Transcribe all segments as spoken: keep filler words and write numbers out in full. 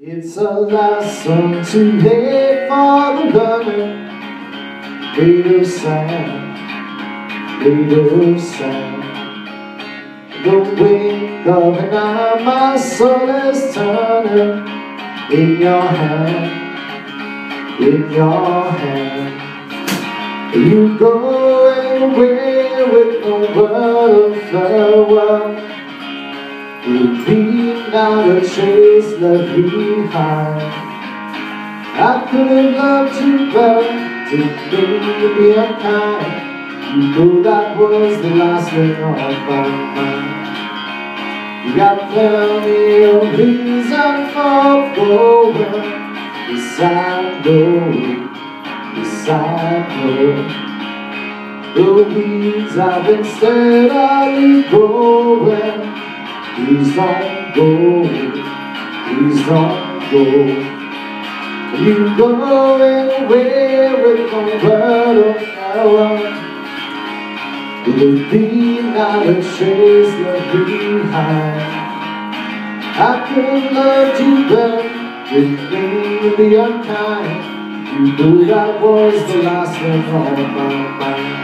It's a lesson too late for the learner. Made of sand, made of sand. The wink of an eye, my soul is turning. In your hand, in your hand. You going away with no word of farewell. You'll be not a trace left behind. I could have loved you better, to make me unkind. You know that was the last thing on my mind. You got plenty of reason for going. Yes, I know, yes, I know. The weeds have been steadily growing. Please don't go, please don't go. You going away with no word of farewell. It'll be not a trace left behind. I could have loved you better, didn't mean to be unkind. You knew that was the last thing on my mind.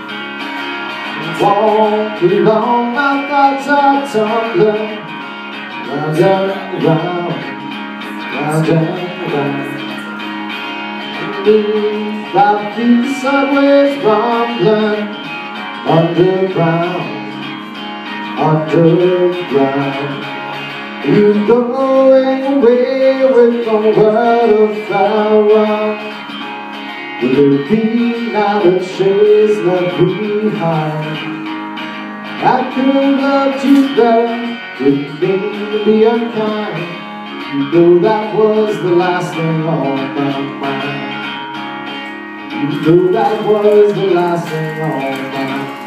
Walking along, my thoughts are tumbling round and round, round and round. Beneath my feet, subways rumbling underground, underground. You going away with no word of farewell. Will there be not a trace left behind? I could have loved you better, didn't mean to be unkind. You know that was the last thing on my mind. You know that was the last thing on my mind.